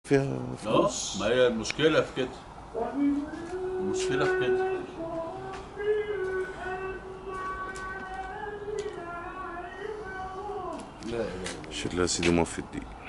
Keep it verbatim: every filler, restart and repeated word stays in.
فيها اه، فلوس. ما هي المشكله في كده. المشكله في كده. لا اله الا شيل يا سيدي، موفي الدين.